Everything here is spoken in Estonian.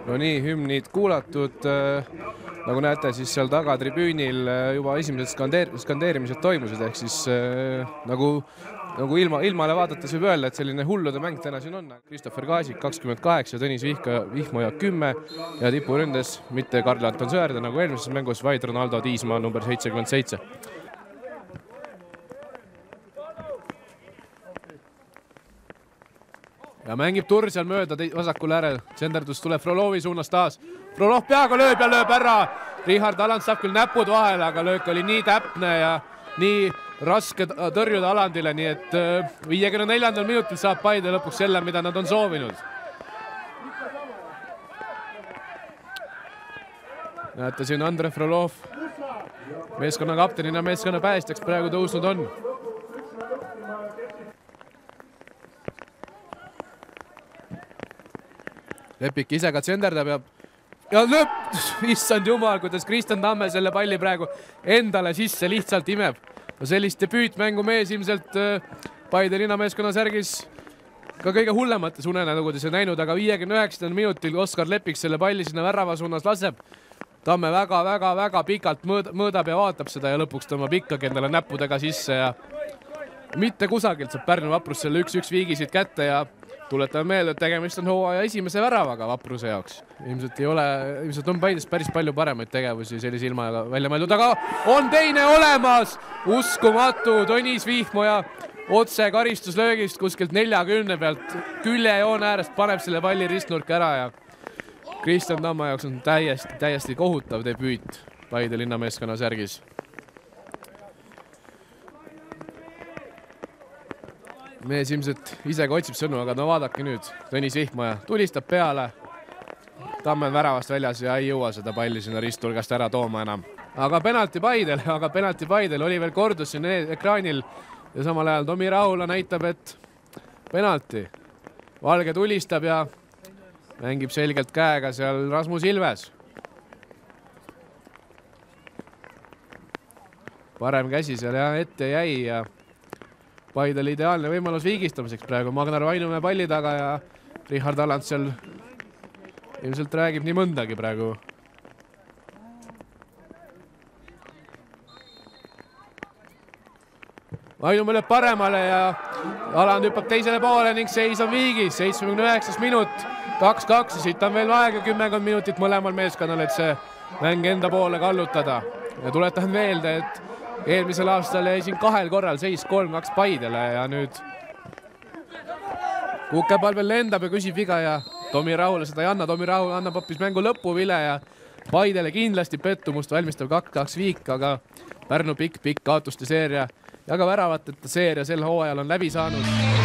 No nii, hümnid kuulatud, nagu näete, siis seal taga tribüünil juba esimesed skandeerimised toimusid, ehk siis nagu ilmale vaadates võib öelda, et selline hullude mäng täna siin on. Christopher Kaasik 28, Tõnis Vihmoja 10 ja tipuründes mitte Karl-Anton Sõerde nagu eelmises mängus, vaid Ronaldo Tiismaa number 77. Ja mängib Tur seal mööda vasakul äärel. Senderdus tuleb Frolovi suunas taas. Frolov peaga lööb ja lööb ära. Richard Aland saab küll näpud vahele, aga löök oli nii täpne ja nii raske tõrjuda Alandile, nii et 54. minutil saab Paide lõpuks selle, mida nad on soovinud. Näete siin Andre Frolov meeskonna kaptenina, meeskonna päästjaks praegu tõusnud on. Lepik ise ka tsenderdab ja lööb, issand jumal, kuidas Kristjan Tamme selle palli praegu endale sisse lihtsalt imeb. No sellist debüütmängu mees ilmselt Paide linnameeskonna särgis ka kõige hullemates unenägudes ei näinud, aga 59. minutil Oskar Lepik selle palli sinna värava suunas laseb. Tamme väga pikalt mõõdab ja vaatab seda ja lõpuks tõmbab ikkagi endale näppudega sisse ja mitte kusagilt saab Pärnu Vaprus selle 1-1 viigisid kätte ja tuletame meelde, et tegemist on hooaja esimese väravaga Vapruse jaoks. Ilmselt on Paides päris palju paremaid tegevusi sellise ilmaga välja mõeldud, aga on teine olemas! Uskumatu, Tõnis Vihmoja otse karistuslöögist kuskilt 40 pealt küljejoone äärest paneb selle palli ristnurka ära ja Kristjan Tamme jaoks on täiesti kohutav debüüt Paide linnameeskonna särgis. Mees ilmselt ise ka otsib sõnu, aga no vaadake nüüd, Tõnis Vihmoja tulistab peale. Tamme on väravast väljas ja ei jõua seda palli sinna ristnurgast ära tooma enam. Aga penalti Paidel oli veel kordus siin ekraanil ja samal ajal Tomi Rahula näitab, et penalti. Valge tulistab ja mängib selgelt käega seal Rasmus Ilves. Parem käsi seal ja ette jäi ja Paidel ideaalne võimalus viigistamiseks praegu. Magnar Vainumäe palli taga ja Richard Aland seal ilmselt räägib nii mõndagi praegu. Vainumäe lööb paremale ja Aland hüppab teisele poole ning seis on viigis. 79. minut, 2-2 ja siit on veel aega 10 minutit mõlemal meeskonnal, et see mäng enda poole kallutada. Ja tuletan meelde, et eelmisel aastal jäi siin 2 korral seis 3-2 Paidele ja nüüd Kukepall veel lendab ja küsib viga ja Tomi Rahule seda ei anna. Tomi Rahul annab hoopis mängu lõpuvile ja Paidele kindlasti pettumust valmistav 2-2 viik, aga Pärnu pikk kaotuste seeria ja ka väravateta seeria sel hooajal on läbi saanud.